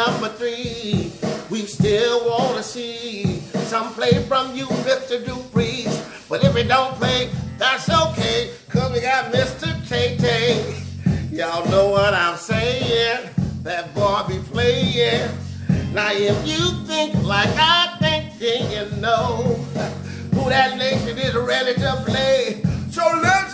#3. We still want to see some play from you, Mr. Dupree. But if it don't play, that's okay, cause we got Mr. Tay-Tay. Y'all know what I'm saying? That boy be playing. Now if you think like I think, then you know who that nation is ready to play. So let's